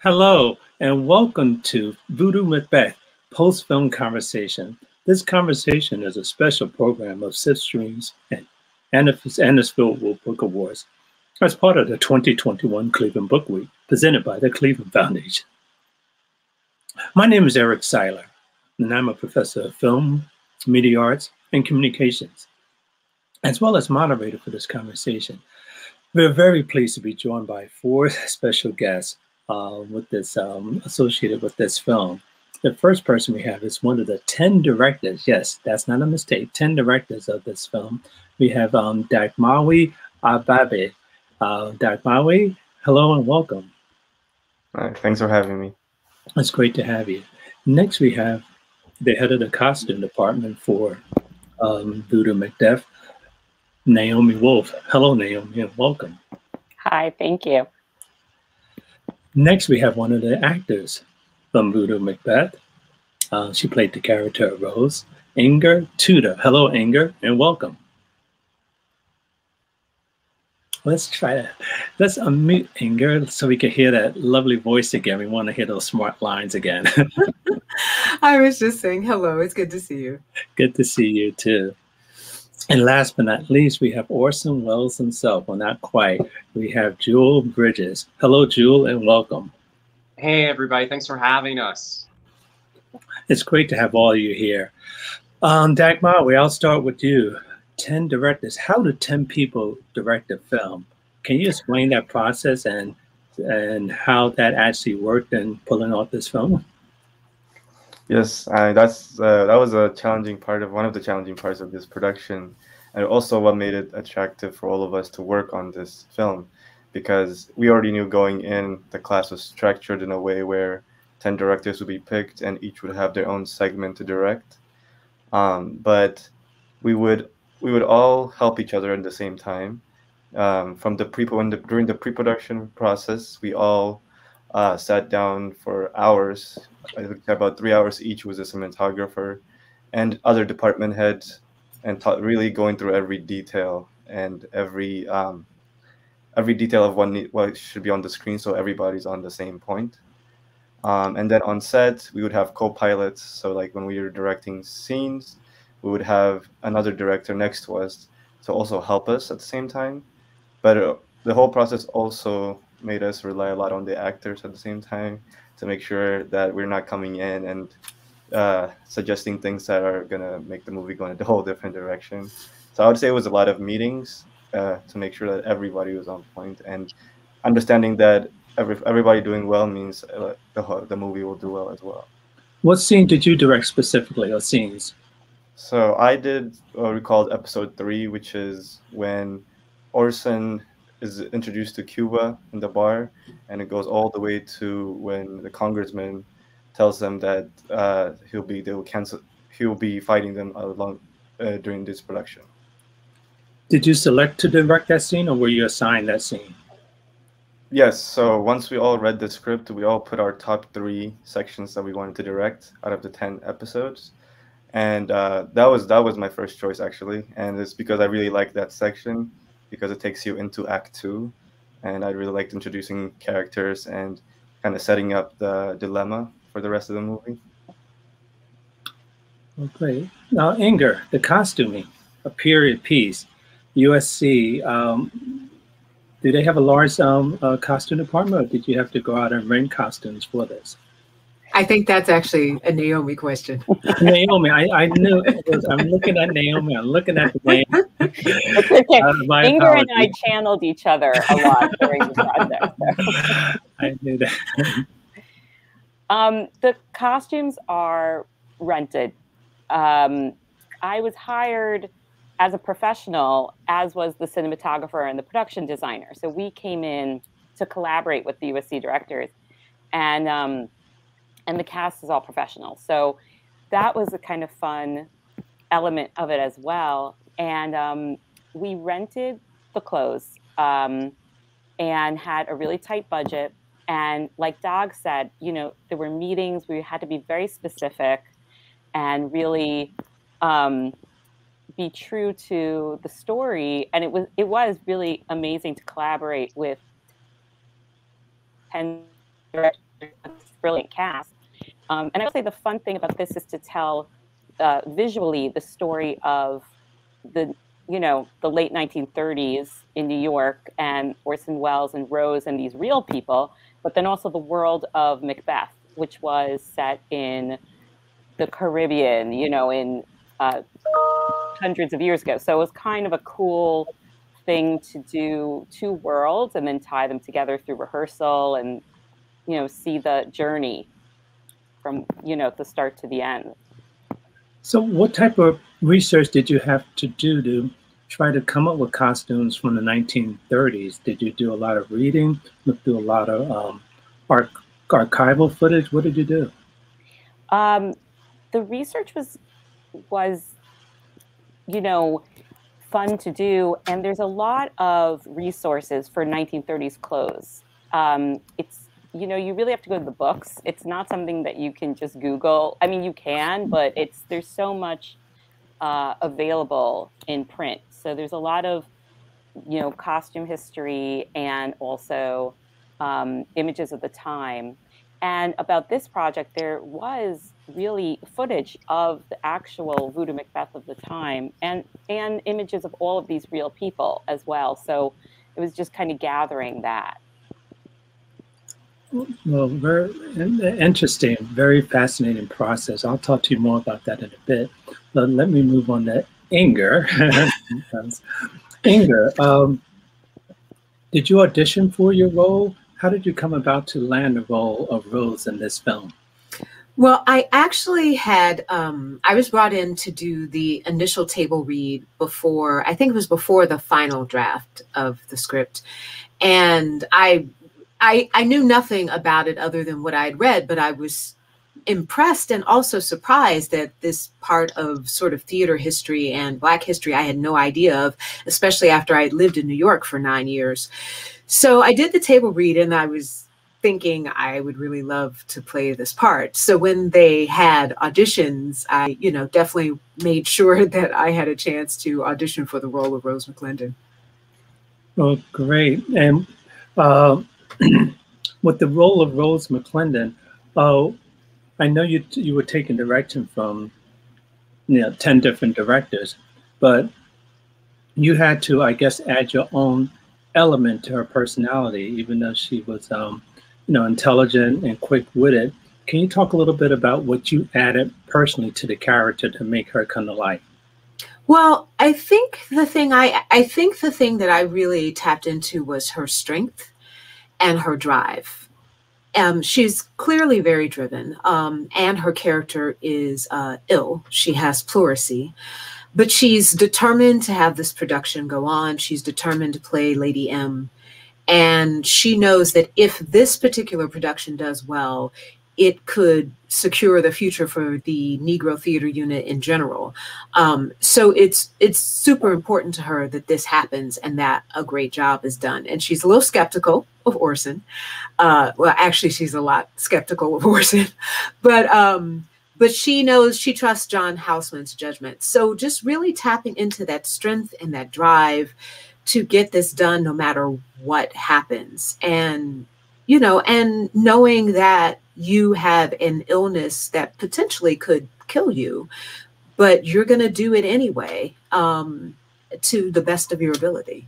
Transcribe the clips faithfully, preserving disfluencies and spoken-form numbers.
Hello, and welcome to Voodoo Macbeth Post-Film Conversation. This conversation is a special program of Sip Streams and Anisfield Book Awards as part of the twenty twenty-one Cleveland Book Week, presented by the Cleveland Foundation. My name is Eric Seiler, and I'm a professor of film, media arts, and communications, as well as moderator for this conversation. We're very pleased to be joined by four special guests uh, with this um, associated with this film. The first person we have is one of the ten directors. Yes, that's not a mistake. ten directors of this film. We have um, Dagmawi Ababe. Uh, Dagmawi, hello and welcome. Right, thanks for having me. It's great to have you. Next, we have the head of the costume department for um, Voodoo Macbeth, Naomi Wolf. Hello, Naomi, and welcome. Hi, thank you. Next, we have one of the actors from Voodoo Macbeth. Uh, she played the character of Rose, Inger Tudor. Hello, Inger, and welcome. Let's try to, let's unmute Inger so we can hear that lovely voice again. We want to hear those smart lines again. I was just saying hello. It's good to see you. Good to see you too. And last but not least, we have Orson Welles himself. Well, not quite. We have Jewel Bridges. Hello, Jewel, and welcome. Hey, everybody. Thanks for having us. It's great to have all of you here. Um, Dagmar, I'll start with you. ten directors. How do ten people direct a film? Can you explain that process and and how that actually worked in pulling off this film? Yes, uh, that's uh, that was a challenging part of one of the challenging parts of this production, and also what made it attractive for all of us to work on this film, because we already knew going in the class was structured in a way where ten directors would be picked and each would have their own segment to direct, um, but we would we would all help each other at the same time. Um, from the pre when the, during the pre-production process, we all uh, sat down for hours. I think about three hours each with a cinematographer and other department heads, and taught really going through every detail and every um, every detail of what need, what should be on the screen, so everybody's on the same point. Um, and then on set, we would have co-pilots. So like when we were directing scenes, we would have another director next to us to also help us at the same time. But uh, the whole process also made us rely a lot on the actors at the same time to make sure that we're not coming in and uh, suggesting things that are going to make the movie go in a whole different direction. So I would say it was a lot of meetings uh, to make sure that everybody was on point, and understanding that every, everybody doing well means uh, the, the movie will do well as well. What scene did you direct specifically, or scenes? So I did what we called episode three, which is when Orson is introduced to Cuba in the bar, and it goes all the way to when the congressman tells them that uh, he'll be they will cancel he'll be fighting them along uh, during this production. Did you select to direct that scene, or were you assigned that scene? Yes. So once we all read the script, we all put our top three sections that we wanted to direct out of the ten episodes. And uh, that was that was my first choice, actually, and it's because I really like that section, because it takes you into Act Two, and I really liked introducing characters and kind of setting up the dilemma for the rest of the movie. Okay. Now, Inger, the costuming, a period piece, U S C. Um, do they have a large um, uh, costume department, or did you have to go out and rent costumes for this? I think that's actually a Naomi question. Naomi, I, I knew it was, I'm looking at Naomi, I'm looking at the name. It's okay. Uh, Inger and I channeled each other a lot during the project. So. I knew that. um, the costumes are rented. Um, I was hired as a professional, as was the cinematographer and the production designer. So we came in to collaborate with the U S C directors. And um, And the cast is all professional. So that was a kind of fun element of it as well. And um, we rented the clothes um, and had a really tight budget. And like Dag said, you know, there were meetings. We had to be very specific and really um, be true to the story. And it was it was really amazing to collaborate with ten directors brilliant cast. Um, and I would say the fun thing about this is to tell uh, visually the story of the, you know, the late nineteen thirties in New York and Orson Welles and Rose and these real people, but then also the world of Macbeth, which was set in the Caribbean, you know, in uh, hundreds of years ago. So it was kind of a cool thing to do two worlds and then tie them together through rehearsal and, you know, see the journey from, you know, the start to the end. So what type of research did you have to do to try to come up with costumes from the nineteen thirties? Did you do a lot of reading, look through a lot of um, arch archival footage? What did you do? Um, the research was, was, you know, fun to do. And there's a lot of resources for nineteen thirties clothes. Um, it's, you know, you really have to go to the books. It's not something that you can just Google. I mean, you can, but it's, there's so much uh, available in print. So there's a lot of, you know, costume history and also um, images of the time. And about this project, there was really footage of the actual Voodoo Macbeth of the time and, and images of all of these real people as well. So it was just kind of gathering that. Well, very interesting, very fascinating process. I'll talk to you more about that in a bit. But let me move on to Inger. Inger, um, did you audition for your role? How did you come about to land the role of Rose in this film? Well, I actually had, um, I was brought in to do the initial table read before, I think it was before the final draft of the script. And I, I, I knew nothing about it other than what I had read, but I was impressed and also surprised that this part of sort of theater history and Black history I had no idea of, especially after I had lived in New York for nine years. So I did the table read and I was thinking I would really love to play this part. So when they had auditions, I, you know, definitely made sure that I had a chance to audition for the role of Rose McClendon. Oh, great. And uh, with the role of Rose McClendon, uh, I know you you were taking direction from, you know, ten different directors, but you had to, I guess, add your own element to her personality, even though she was, um, you know, intelligent and quick-witted. Can you talk a little bit about what you added personally to the character to make her come to life? Well, I think the thing I I think the thing that I really tapped into was her strength and her drive. Um, she's clearly very driven, um, and her character is uh, ill. She has pleurisy, but she's determined to have this production go on. She's determined to play Lady M, and she knows that if this particular production does well, it could secure the future for the Negro theater unit in general. Um, so it's it's super important to her that this happens and that a great job is done. And she's a little skeptical of Orson. Uh, well, actually, she's a lot skeptical of Orson, but um, but she knows, she trusts John Houseman's judgment. So just really tapping into that strength and that drive to get this done no matter what happens. And, you know, and knowing that you have an illness that potentially could kill you, but you're going to do it anyway, um, to the best of your ability.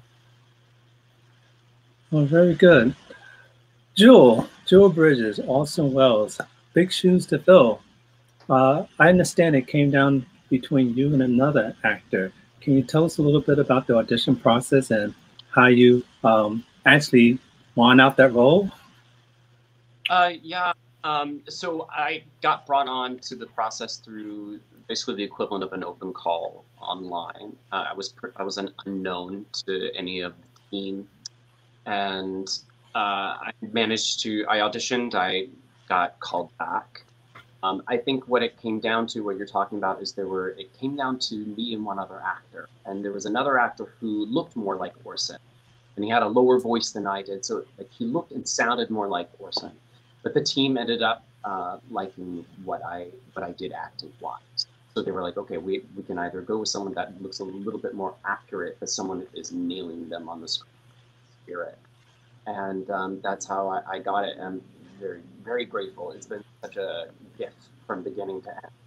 Well, very good. Jewel, Jewel Bridges, Orson Welles, big shoes to fill. Uh, I understand it came down between you and another actor. Can you tell us a little bit about the audition process and how you um, actually won out that role? Uh, yeah. Um, so I got brought on to the process through basically the equivalent of an open call online. Uh, I was I was an unknown to any of the team, and uh, I managed to. I auditioned. I got called back. Um, I think what it came down to, what you're talking about, is there were. It came down to me and one other actor, and there was another actor who looked more like Orson, and he had a lower voice than I did, so like he looked and sounded more like Orson. But the team ended up uh, liking what I what I did acting wise. So they were like, okay, we, we can either go with someone that looks a little bit more accurate, but someone that is nailing them on the spirit. And um, that's how I, I got it. And very, very grateful. It's been such a gift from beginning to end.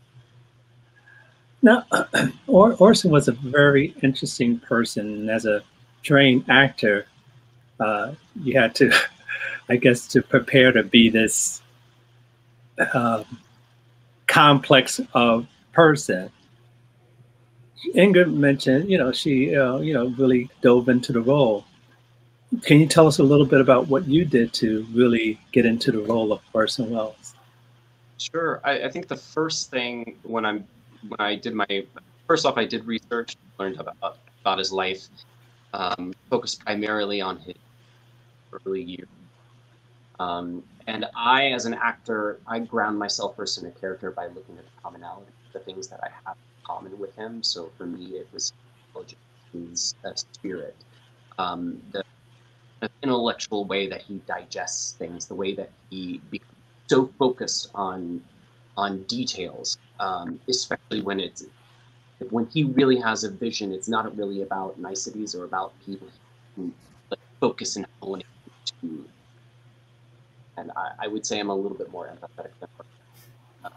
Now, Or Orson was a very interesting person, and as a trained actor, uh, you had to, I guess, to prepare to be this uh, complex uh, person. Ingrid mentioned, you know, she, uh, you know, really dove into the role. Can you tell us a little bit about what you did to really get into the role of Orson Welles? Sure. I, I think the first thing when I'm when I did my first off, I did research, learned about about his life, um, focused primarily on his early years. Um, and I, as an actor, I ground myself first in a character by looking at the commonality, the things that I have in common with him. So for me, it was his uh, spirit, um, the intellectual way that he digests things, the way that he becomes so focused on on details, um, especially when it's when he really has a vision. It's not really about niceties or about people who like, focus and hone into. And I, I would say I'm a little bit more empathetic than um,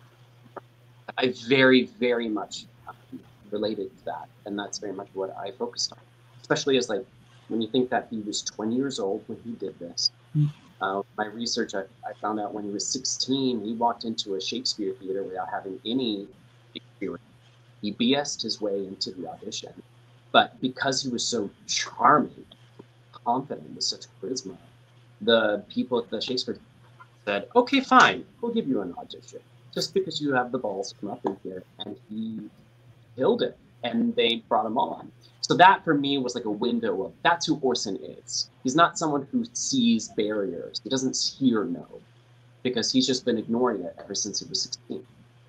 I very, very much um, related to that, and that's very much what I focused on. Especially as like when you think that he was twenty years old when he did this. Mm. Uh, my research, I, I found out when he was sixteen, he walked into a Shakespeare theater without having any experience. He B S'd his way into the audition, but because he was so charming, confident, with such charisma, the people at the Shakespeare said, okay, fine, we'll give you an audition, just because you have the balls to come up in here. And he killed it, and they brought him on. So that, for me, was like a window of, that's who Orson is. He's not someone who sees barriers. He doesn't hear no, because he's just been ignoring it ever since he was sixteen.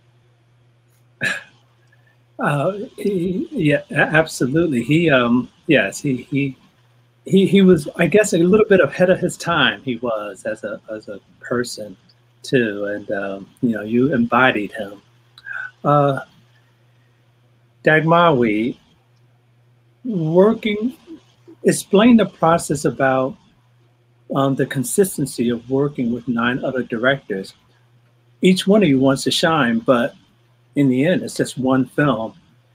Uh, he, yeah, absolutely. He, um, yes, he, he, he, he was, I guess, a little bit ahead of his time. He was as a as a person too, and um, you know, you embodied him. Uh, Dagmawii, working, explain the process about um, the consistency of working with nine other directors. Each one of you wants to shine, but in the end, it's just one film,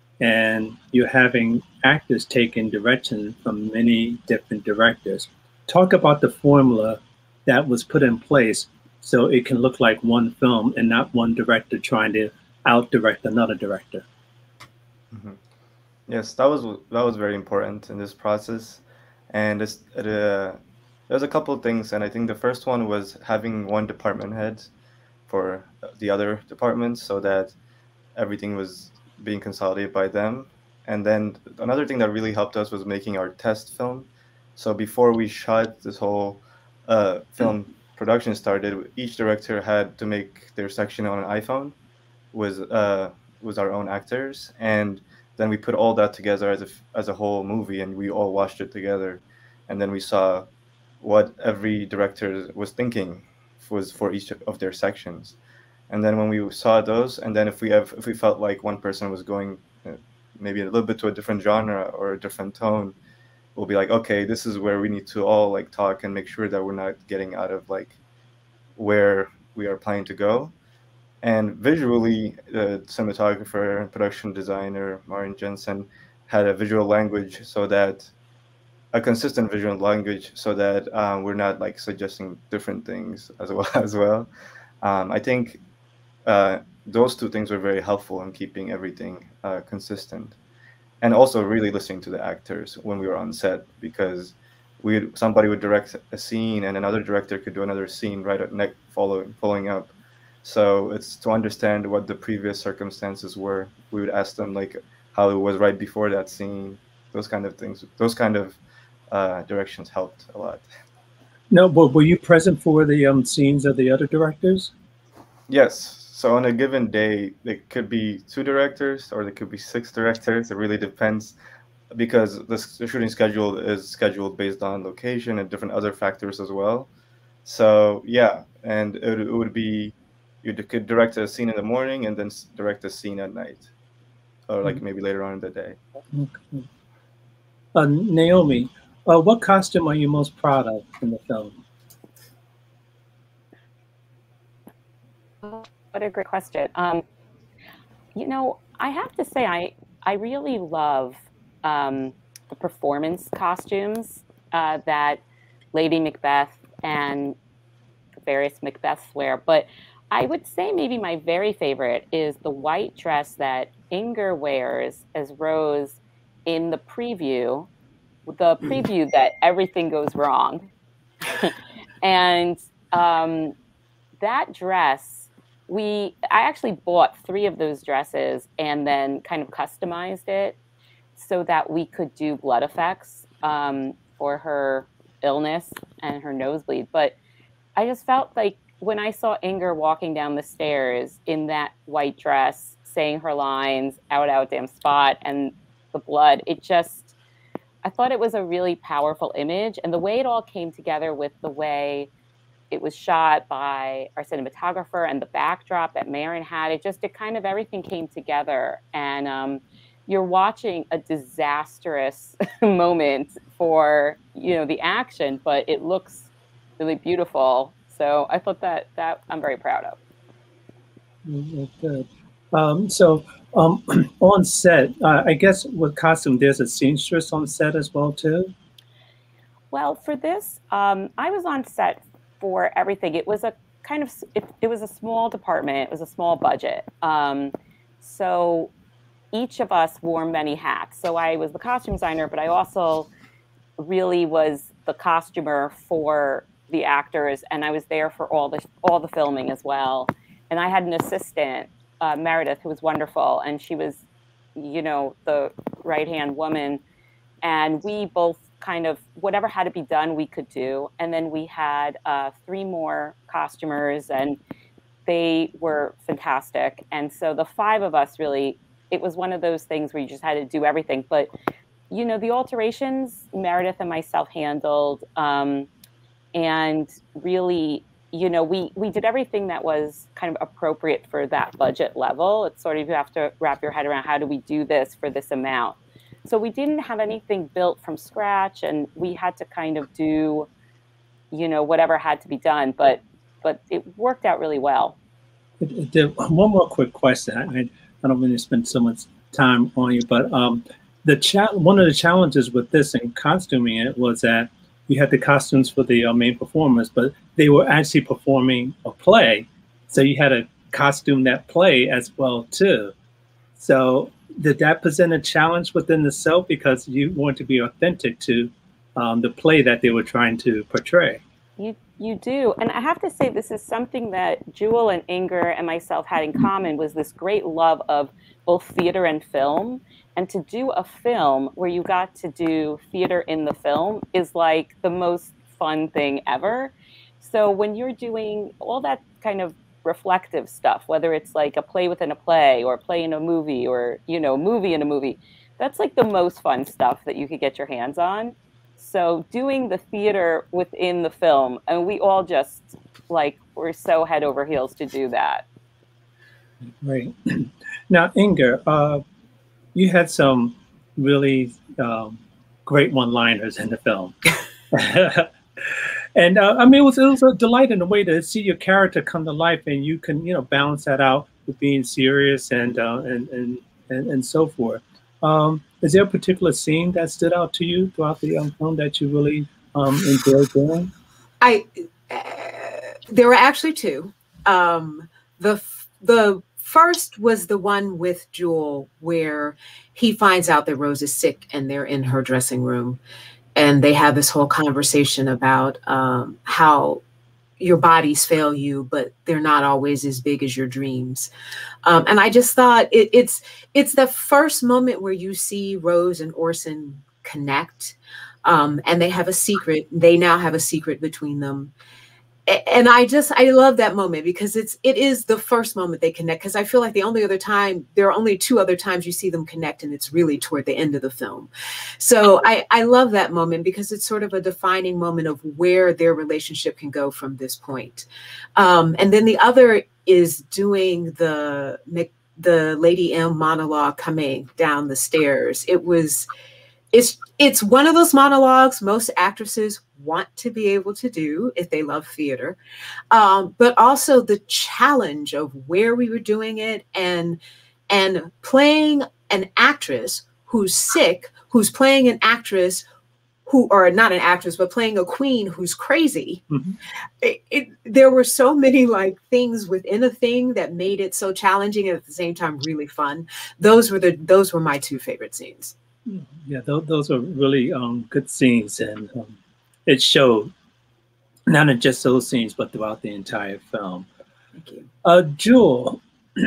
and you're having actors taking direction from many different directors. Talk about the formula that was put in place so it can look like one film and not one director trying to out-direct another director. Mm-hmm. Yes, that was that was very important in this process, and it's, uh, there's a couple of things, and I think the first one was having one department head for the other departments so that everything was being consolidated by them. And then another thing that really helped us was making our test film. So before we shot this whole uh, film production started, each director had to make their section on an iPhone with uh, with our own actors, and then we put all that together as a as a whole movie, and we all watched it together, and then we saw what every director was thinking was for each of their sections. And then when we saw those, and then if we have, if we felt like one person was going uh, maybe a little bit to a different genre or a different tone, we'll be like, okay, this is where we need to all like talk and make sure that we're not getting out of like where we are planning to go. And visually, the cinematographer and production designer Martin Jensen had a visual language so that a consistent visual language so that um, we're not like suggesting different things as well as well. Um, I think uh, those two things were very helpful in keeping everything uh, consistent, and also really listening to the actors when we were on set, because we somebody would direct a scene and another director could do another scene right at neck following following up. So it's to understand what the previous circumstances were. We would ask them like how it was right before that scene, those kind of things. Those kind of uh, directions helped a lot. No, but were you present for the um, scenes of the other directors? Yes. So on a given day, there could be two directors or there could be six directors. It really depends, because the, the shooting schedule is scheduled based on location and different other factors as well. So yeah, and it, it would be, you could direct a scene in the morning and then direct a scene at night, or like maybe later on in the day. Okay. Uh, Naomi, uh, what costume are you most proud of in the film? What a great question. Um, you know, I have to say, I I really love um, the performance costumes uh, that Lady Macbeth and various Macbeths wear. But I would say maybe my very favorite is the white dress that Inger wears as Rose in the preview, the preview that everything goes wrong. And um, that dress, we I actually bought three of those dresses and then kind of customized it so that we could do blood effects um, for her illness and her nosebleed. But I just felt like when I saw Inger walking down the stairs in that white dress, saying her lines, out, out, damn spot, and the blood, it just, I thought it was a really powerful image. And the way it all came together with the way it was shot by our cinematographer and the backdrop that Maren had, it just, it kind of, everything came together. And um, you're watching a disastrous moment for, you know, the action, but it looks really beautiful. So I thought that, that I'm very proud of. Good. Um, so um, on set, uh, I guess with costume, there's a seamstress on set as well too? Well, for this, um, I was on set for everything. It was a kind of, it, it was a small department. It was a small budget. Um, so each of us wore many hats. So I was the costume designer, but I also really was the costumer for the actors, and I was there for all the all the filming as well. And I had an assistant, uh, Meredith, who was wonderful, and she was, you know, the right-hand woman. And we both kind of, whatever had to be done, we could do. And then we had uh, three more costumers, and they were fantastic. And so the five of us really, it was one of those things where you just had to do everything. But, you know, the alterations, Meredith and myself handled. Um, And really, you know, we, we did everything that was kind of appropriate for that budget level. It's sort of, you have to wrap your head around, how do we do this for this amount? So we didn't have anything built from scratch, and we had to kind of do, you know, whatever had to be done, but but it worked out really well. It, it did. One more quick question. I, I don't really spend so much time on you, but um, the cha one of the challenges with this and costuming it was that you had the costumes for the uh, main performers, but they were actually performing a play. So you had to costume that play as well too. So did that present a challenge within the self because you want to be authentic to um, the play that they were trying to portray? You, you do. And I have to say, this is something that Jewel and Inger and myself had in common, was this great love of both theater and film. And to do a film where you got to do theater in the film is like the most fun thing ever. So when you're doing all that kind of reflective stuff, whether it's like a play within a play or a play in a movie or, you know, movie in a movie, that's like the most fun stuff that you could get your hands on. So doing the theater within the film, and we all just like, we're so head over heels to do that. Right. Now, Inger, uh, you had some really um, great one-liners in the film. And uh, I mean, it was, it was a delight in a way to see your character come to life, and you can, you know, balance that out with being serious and uh, and, and and and so forth. Um, is there a particular scene that stood out to you throughout the um, film that you really um, enjoyed doing? I uh, there were actually two. Um, the the first was the one with Jewel, where he finds out that Rose is sick and they're in her dressing room. And they have this whole conversation about um, how your bodies fail you, but they're not always as big as your dreams. Um, and I just thought it, it's it's the first moment where you see Rose and Orson connect, um, and they have a secret. They now have a secret between them. And I just, I love that moment because it's, it is the first moment they connect. Because I feel like the only other time, there are only two other times you see them connect, and it's really toward the end of the film. So I, I love that moment because it's sort of a defining moment of where their relationship can go from this point. Um, and then the other is doing the, the Lady M monologue coming down the stairs. It was, it's it's one of those monologues most actresses want to be able to do if they love theater, um, but also the challenge of where we were doing it and and playing an actress who's sick, who's playing an actress who, or not an actress, but playing a queen who's crazy. Mm-hmm. it, it, there were so many like things within a thing that made it so challenging and at the same time really fun. Those were the those were my two favorite scenes. Yeah, those, those are really um, good scenes, and um, it showed not in just those scenes, but throughout the entire film. Thank you. Uh, Jewel,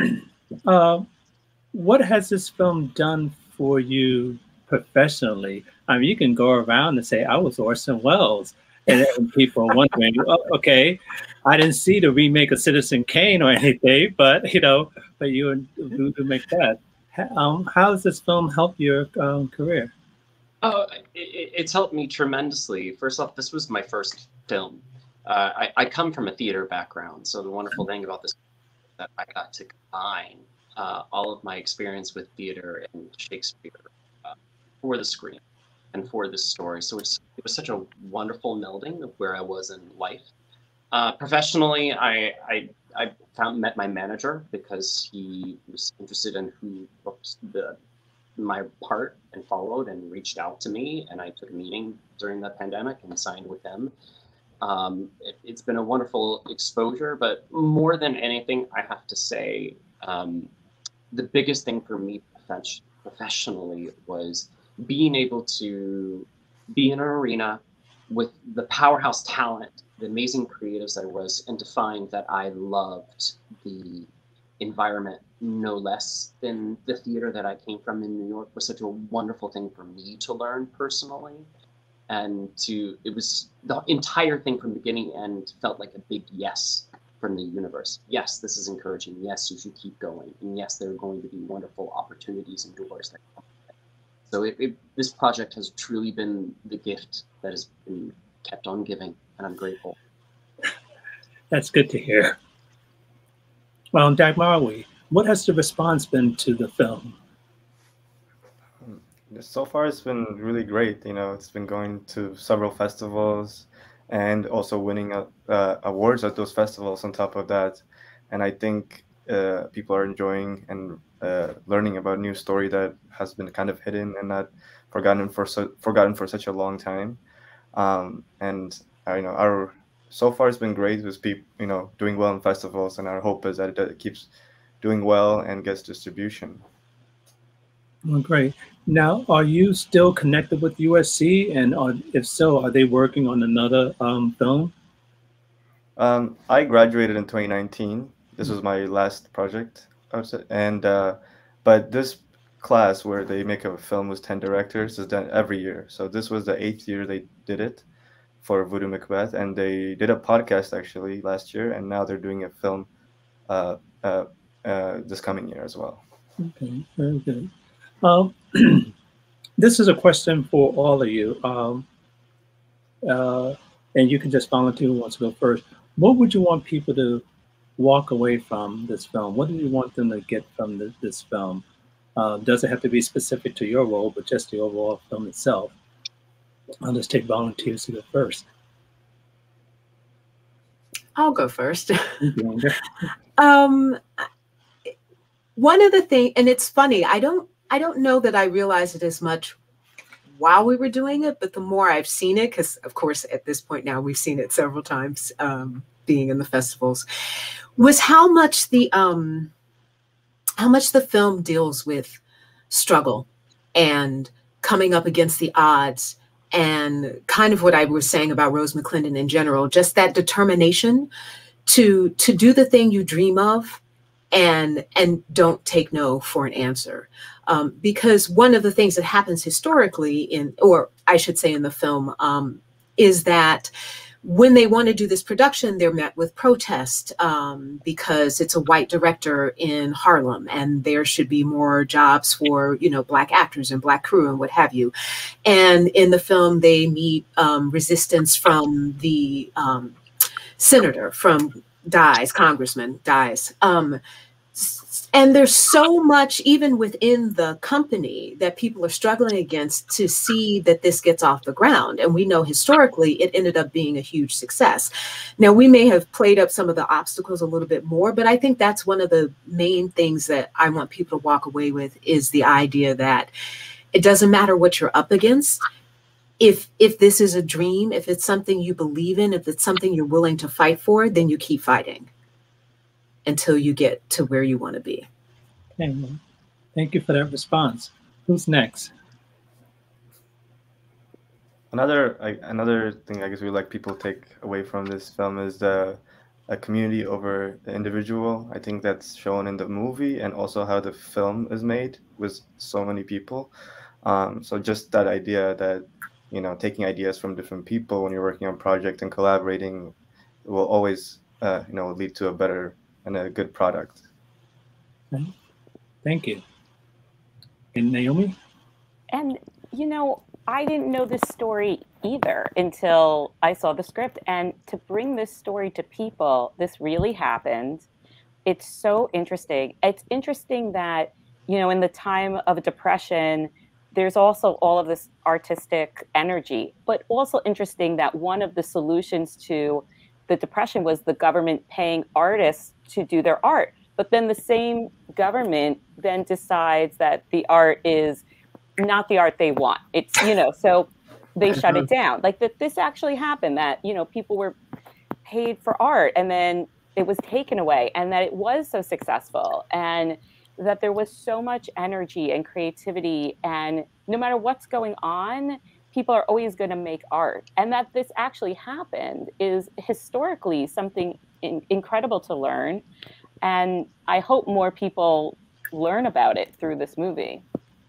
uh, what has this film done for you professionally? I mean, you can go around and say, I was Orson Welles. And then people are wondering, oh, okay, I didn't see the remake of Citizen Kane or anything, but, you know, but you and Voodoo Macbeth. Um, how has this film helped your um, career? Oh, it, it's helped me tremendously. First off, this was my first film. Uh, I, I come from a theater background, so the wonderful thing about this is that I got to combine uh, all of my experience with theater and Shakespeare uh, for the screen and for this story. So it's, it was such a wonderful melding of where I was in life. Uh, professionally, I, I I found met my manager because he was interested in who booked the my part and followed and reached out to me, and I took a meeting during the pandemic and signed with him. Um, it, it's been a wonderful exposure, but more than anything, I have to say, um, the biggest thing for me professionally was being able to be in an arena with the powerhouse talent, the amazing creatives I was, and to find that I loved the environment no less than the theater that I came from in New York was such a wonderful thing for me to learn personally. And to, it was the entire thing from beginning to end felt like a big yes from the universe. Yes, this is encouraging. Yes, you should keep going. And yes, there are going to be wonderful opportunities and doors that come. So it, it, this project has truly been the gift that has been kept on giving, and I'm grateful. That's good to hear. Well, Dagmar, what has the response been to the film? So far, it's been really great. You know, it's been going to several festivals and also winning uh, awards at those festivals on top of that. And I think uh, people are enjoying and uh, learning about a new story that has been kind of hidden and not forgotten for so, forgotten for such a long time. Um, and uh, you know, our so far it's been great with people, you know, doing well in festivals, and our hope is that it keeps doing well and gets distribution. Well, great. Now, are you still connected with U S C? And are, if so, are they working on another um, film? Um, I graduated in twenty nineteen. This was my last project, I would say. And uh, but this class where they make a film with ten directors is done every year. So this was the eighth year they did it for Voodoo Macbeth, and they did a podcast actually last year, and now they're doing a film uh, uh, uh, this coming year as well. Okay, very good. Um, this is a question for all of you, um, uh, and you can just volunteer who wants to go first. What would you want people to walk away from this film? What do you want them to get from the, this film? Uh, doesn't have to be specific to your role, but just the overall film itself. I'll just take volunteers to go first. I'll go first. um, one of the things, and it's funny, I don't, I don't know that I realized it as much while we were doing it, but the more I've seen it, because of course at this point now we've seen it several times, um, being in the festivals, was how much the um, how much the film deals with struggle and coming up against the odds, and kind of what I was saying about Rose McClendon in general, just that determination to to do the thing you dream of and and don't take no for an answer. Um, because one of the things that happens historically in, or I should say in the film, um, is that when they want to do this production, they're met with protest um, because it's a white director in Harlem and there should be more jobs for, you know, Black actors and Black crew and what have you. And in the film, they meet um, resistance from the um, senator, from Dies, Congressman Dies. Um, And there's so much, even within the company, that people are struggling against to see that this gets off the ground. And we know historically it ended up being a huge success. Now, we may have played up some of the obstacles a little bit more, but I think that's one of the main things that I want people to walk away with, is the idea that it doesn't matter what you're up against. If, if this is a dream, if it's something you believe in, if it's something you're willing to fight for, then you keep fighting until you get to where you want to be. Okay, well, thank you for that response. Who's next? Another I, another thing I guess we like people take away from this film is the a community over the individual. I think that's shown in the movie, and also how the film is made with so many people. Um, so just that idea that, you know, taking ideas from different people when you're working on a project and collaborating will always, uh, you know, lead to a better and a good product. Okay. Thank you. And Naomi? And, you know, I didn't know this story either until I saw the script. And to bring this story to people, this really happened. It's so interesting. It's interesting that, you know, in the time of depression, there's also all of this artistic energy, but also interesting that one of the solutions to the depression was the government paying artists to do their art. But then the same government then decides that the art is not the art they want. It's, you know, so they shut it down. Like that this actually happened, that, you know, people were paid for art and then it was taken away, and that it was so successful, and that there was so much energy and creativity, and no matter what's going on, people are always going to make art. And that this actually happened is historically something in, incredible to learn. And I hope more people learn about it through this movie.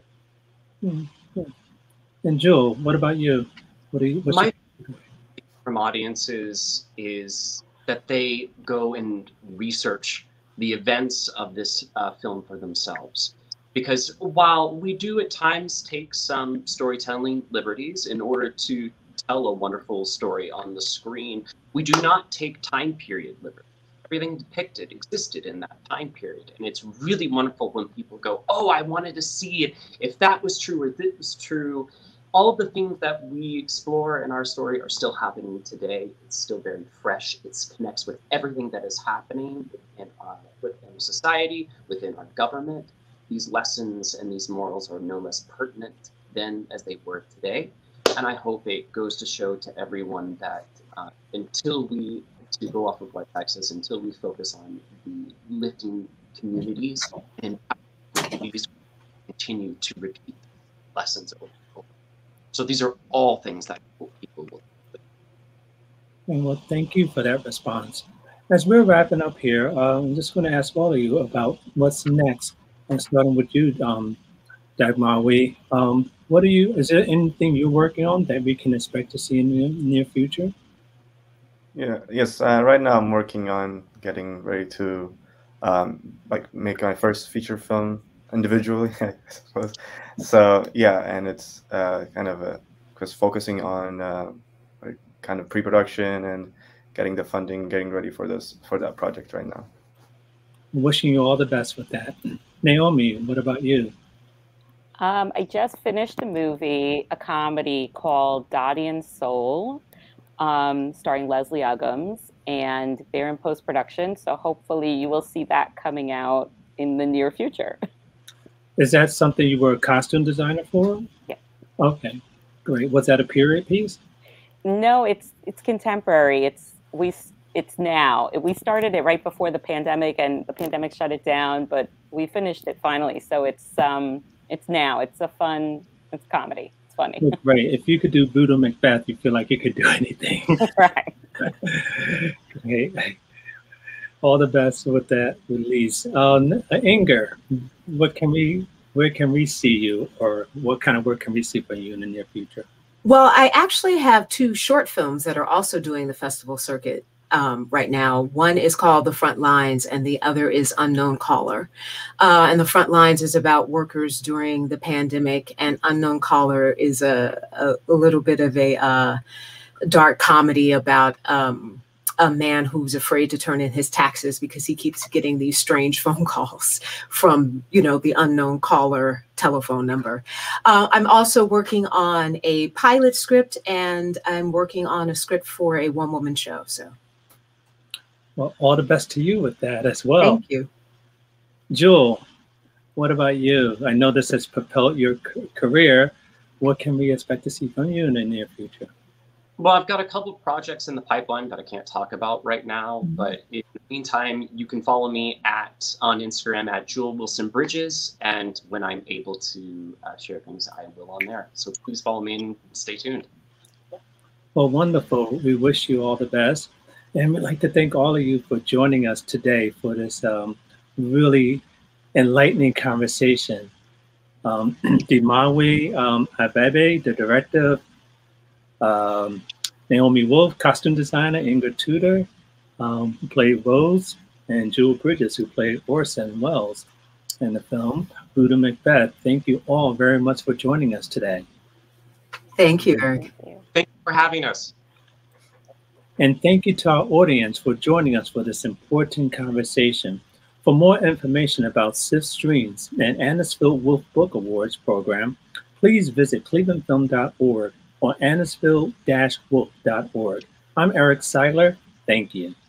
Mm-hmm. And Joel, what about you? What do you? What's My your... from audiences is that they go and research the events of this uh, film for themselves. Because while we do at times take some storytelling liberties in order to tell a wonderful story on the screen, we do not take time period liberties. Everything depicted existed in that time period. And it's really wonderful when people go, oh, I wanted to see it, if that was true or this was true. All of the things that we explore in our story are still happening today. It's still very fresh. It connects with everything that is happening in, uh, within society, within our government. These lessons and these morals are no less pertinent then as they were today. And I hope it goes to show to everyone that uh, until we, to go off of what Jack says, until we focus on the lifting communities, and communities continue to repeat lessons over and over. So these are all things that people will do. Well, thank you for that response. As we're wrapping up here, uh, I'm just going to ask all of you about what's next. And starting with you, um, Dagmar Wee, um, what are you, is there anything you're working on that we can expect to see in the near future? Yeah, yes, uh, right now I'm working on getting ready to um, like make my first feature film individually, I suppose. So yeah, and it's uh, kind of a, because focusing on uh, like kind of pre-production and getting the funding, getting ready for this, for that project right now. Wishing you all the best with that. Naomi, what about you? Um, I just finished a movie, a comedy called Dottie and Soul, um, starring Leslie Uggams, and they're in post-production. So hopefully you will see that coming out in the near future. Is that something you were a costume designer for? Yeah. Okay, great. Was that a period piece? No, it's it's contemporary. It's we it's now. We started it right before the pandemic, and the pandemic shut it down, but we finished it finally. So it's um it's now. It's a fun. It's comedy. It's funny. Right. If you could do Voodoo Macbeth, you feel like you could do anything. Right. Great. All the best with that release. Um, Inger, what can we, where can we see you, or what kind of work can we see for you in the near future? Well, I actually have two short films that are also doing the festival circuit um, right now. One is called The Front Lines, and the other is Unknown Caller. Uh, and The Front Lines is about workers during the pandemic, and Unknown Caller is a, a, a little bit of a uh, dark comedy about um, a man who's afraid to turn in his taxes because he keeps getting these strange phone calls from, you know, the unknown caller telephone number. Uh, I'm also working on a pilot script, and I'm working on a script for a one-woman show. So, well, all the best to you with that as well. Thank you. Jewel, what about you? I know this has propelled your career. What can we expect to see from you in the near future? Well, I've got a couple of projects in the pipeline that I can't talk about right now, mm-hmm. but in the meantime, you can follow me at on Instagram at Jewel Wilson Bridges, and when I'm able to uh, share things, I will on there. So please follow me and stay tuned. Well, wonderful. We wish you all the best, and we'd like to thank all of you for joining us today for this um, really enlightening conversation. Um, Dimawe um, Abebe, the director, um, Naomi Wolf, costume designer, Ingrid Tudor, um, who played Rose, and Jewel Bridges, who played Orson Welles in the film Voodoo Macbeth. Thank you all very much for joining us today. Thank you, Eric. Thank you, Thank you for having us. And thank you to our audience for joining us for this important conversation. For more information about SIFT Streams and Anisfield Wolf Book Awards program, please visit cleveland film dot org or anisfield dash wolf dot org. I'm Eric Seiler. Thank you.